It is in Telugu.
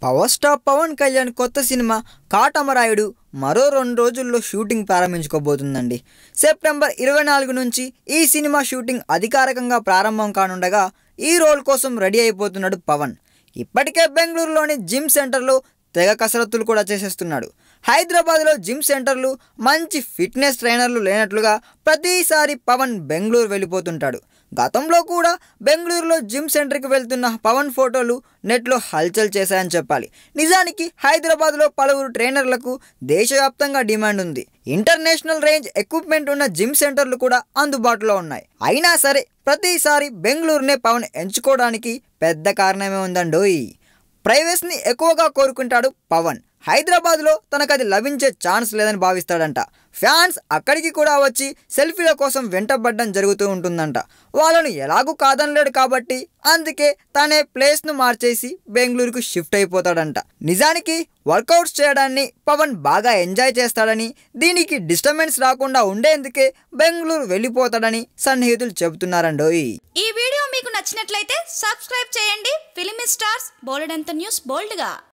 పవర్ స్టార్ పవన్ కళ్యాణ్ కొత్త సినిమా కాటమరాయుడు మరో 2 రోజుల్లో షూటింగ్ ప్రారంభించుకోబోతుందండి. సెప్టెంబర్ 24 నుంచి ఈ సినిమా షూటింగ్ అధికారికంగా ప్రారంభం కానుండగా ఈ రోల్ కోసం రెడీ అయిపోతున్నాడు పవన్. ఇప్పటికే బెంగళూరులోని జిమ్ సెంటర్లో తెగ కసరత్తులు కూడా చేసేస్తున్నాడు. హైదరాబాద్లో జిమ్ సెంటర్లు, మంచి ఫిట్నెస్ ట్రైనర్లు లేనట్లుగా ప్రతిసారి పవన్ బెంగళూరు వెళ్ళిపోతుంటాడు. గతంలో కూడా బెంగళూరులో జిమ్ సెంటర్కి వెళ్తున్న పవన్ ఫోటోలు నెట్లో హల్చల్ చేశాయని చెప్పాలి. నిజానికి హైదరాబాద్లో పలువురు ట్రైనర్లకు దేశవ్యాప్తంగా డిమాండ్ ఉంది. ఇంటర్నేషనల్ రేంజ్ ఎక్విప్మెంట్ ఉన్న జిమ్ సెంటర్లు కూడా అందుబాటులో ఉన్నాయి. అయినా సరే ప్రతిసారి బెంగళూరునే పవన్ ఎంచుకోవడానికి పెద్ద కారణమే ఉందండోయ్. ప్రైవసీని ఎక్కువగా కోరుకుంటాడు పవన్. హైదరాబాద్లో తనకది లభించే ఛాన్స్ లేదని భావిస్తాడంట. ఫ్యాన్స్ అక్కడికి కూడా వచ్చి సెల్ఫీల కోసం వెంటబడడం జరుగుతూ ఉంటుందంట. వాళ్ళను ఎలాగూ కాదనలేడు కాబట్టి అందుకే తనే ప్లేస్ను మార్చేసి బెంగళూరుకు షిఫ్ట్ అయిపోతాడంట. నిజానికి వర్కౌట్స్ చేయడాన్ని పవన్ బాగా ఎంజాయ్ చేస్తాడని, దీనికి డిస్టర్బెన్స్ రాకుండా ఉండేందుకే బెంగళూరు వెళ్ళిపోతాడని సన్నిహితులు చెబుతున్నారండోయ్. ఈ వీడియో మీకు నచ్చినట్లయితే సబ్స్క్రైబ్ చేయండి. ఫిల్మీ స్టార్స్ బోలెడంత న్యూస్ బోల్డ్గా.